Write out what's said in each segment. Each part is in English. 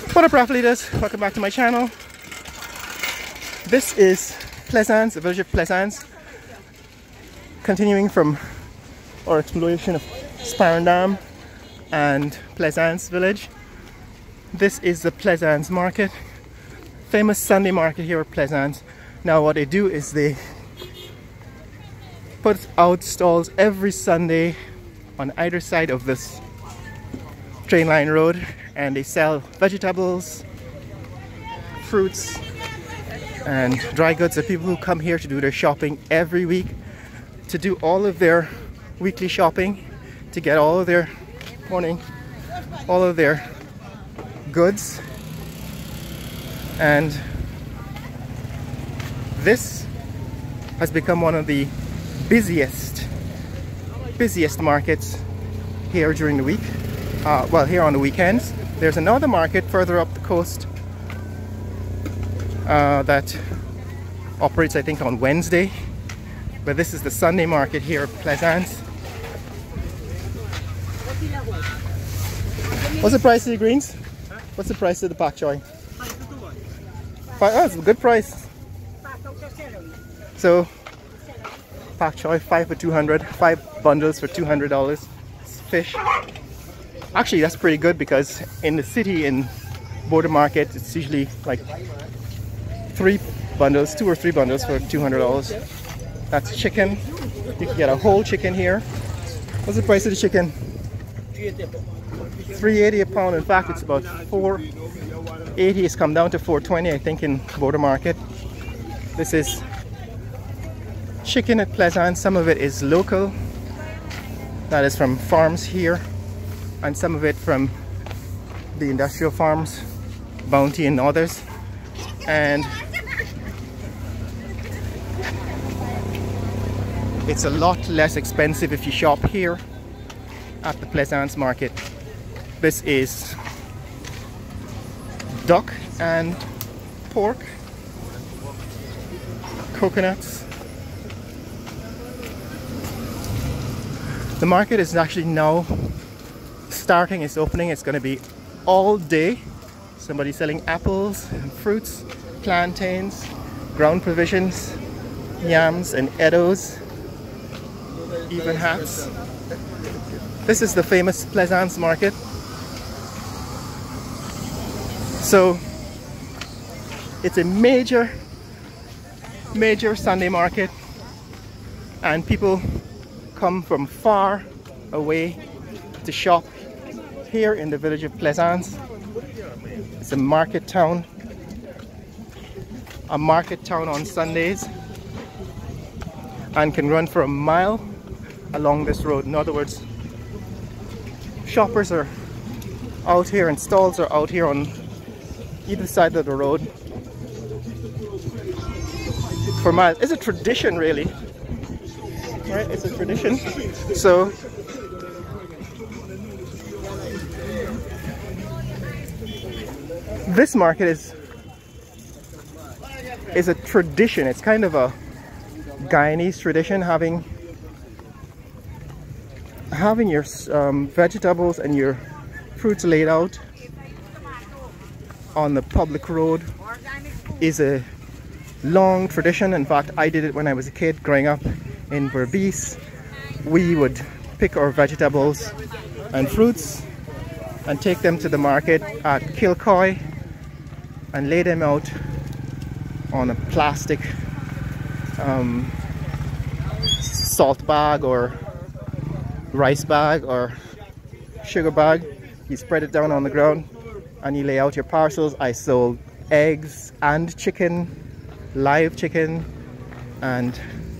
What up, raffle leaders? Welcome back to my channel. This is Plaisance, the village of Plaisance, continuing from our exploration of Sparendam and Plaisance village. This is the Plaisance market, famous Sunday market here at Plaisance. Now what they do is they put out stalls every Sunday on either side of this train line road, and they sell vegetables, fruits and dry goods. The people who come here to do their shopping every week, to do all of their weekly shopping, to get all of their all of their goods. And this has become one of the busiest markets here during the week. Well, here on the weekends. There's another market further up the coast that operates, I think, on Wednesday, but this is the Sunday market here at Plaisance. What's the price of the greens? What's the price of the pak choy? Oh, it's a good price. So pak choy 5 for 200, 5 bundles for $200. It's fish. Actually, that's pretty good, because in the city, in Border Market, it's usually like 2 or 3 bundles for $200. That's chicken. You can get a whole chicken here. What's the price of the chicken? $3.80 a pound. In fact, it's about $4.80. It's come down to $4.20, I think, in Border Market. This is chicken at Plaisance. Some of it is local. That is from farms here, and some of it from the industrial farms, Bounty and others. And it's a lot less expensive if you shop here at the Plaisance market. This is duck and pork, coconuts. The market is actually now starting its opening. It's going to be all day. Somebody selling apples and fruits, plantains, ground provisions, yams and eddos, even hats. This is the famous Plaisance market. So it's a major Sunday market, and people come from far away to shop here in the village of Plaisance. It's a market town on Sundays, and can run for a mile along this road. In other words, shoppers are out here and stalls are out here on either side of the road for miles. It's a tradition, really, right? It's a tradition. So this market is a tradition. It's kind of a Guyanese tradition, having your vegetables and your fruits laid out on the public road is a long tradition. In fact, I did it when I was a kid growing up in Berbice. We would pick our vegetables and fruits and take them to the market at Kilcoy and lay them out on a plastic salt bag or rice bag or sugar bag. You spread it down on the ground and you lay out your parcels. I sold eggs and chicken, live chicken and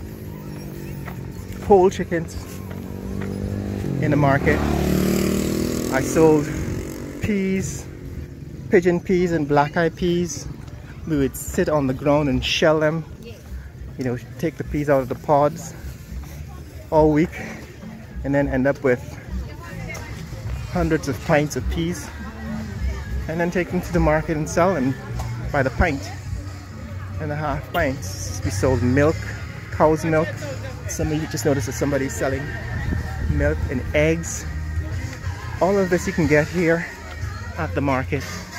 whole chickens in the market. I sold peas, pigeon peas and black-eyed peas. We would sit on the ground and shell them, you know, take the peas out of the pods all week, and then end up with hundreds of pints of peas, and then take them to the market and sell them by the pint and a half pints. We sold milk, cow's milk. Some of you just noticed that somebody's selling milk and eggs. All of this you can get here at the market.